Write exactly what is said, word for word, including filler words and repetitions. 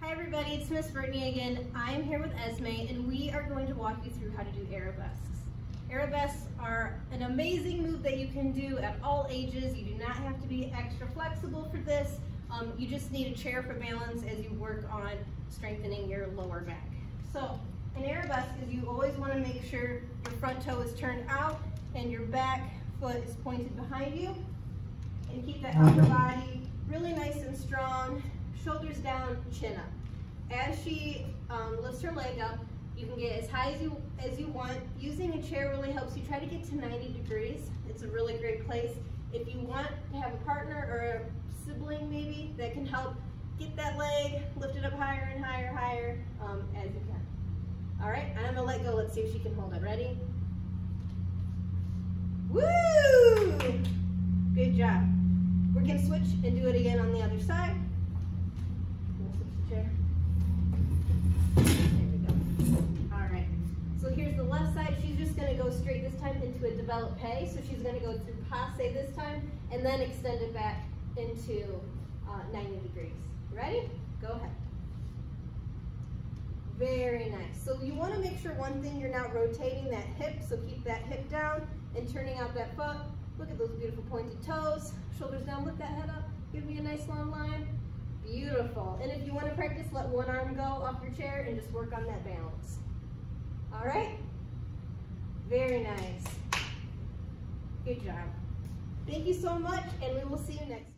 Hi everybody, it's Miss Brittany again. I am here with Esme and we are going to walk you through how to do arabesques. Arabesques are an amazing move that you can do at all ages. You do not have to be extra flexible for this. Um, you just need a chair for balance as you work on strengthening your lower back. So an arabesque is you always want to make sure your front toe is turned out and your back foot is pointed behind you. And keep that upper body really nice and strong, shoulders down, chin up. As she um, lifts her leg up, you can get as high as you, as you want. Using a chair really helps you try to get to ninety degrees. It's a really great place. If you want to have a partner or a sibling maybe that can help get that leg lifted up higher and higher, higher um, as you can. All right, I'm gonna let go. Let's see if she can hold it. Ready? Woo! Good job. We're gonna switch and do it again on the other side. We'll switch the chair. There we go. All right. So here's the left side. She's just gonna go straight this time into a développé. So she's gonna go through passe this time and then extend it back into uh, ninety degrees. Ready? Go ahead. Very nice. So you want to make sure one thing, you're not rotating that hip, so keep that hip down and turning out that foot. Look at those beautiful pointed toes. Shoulders down, lift that head up. Give me a nice long line. Beautiful. And if you want to practice, let one arm go off your chair and just work on that balance. All right? Very nice. Good job. Thank you so much, and we will see you next time.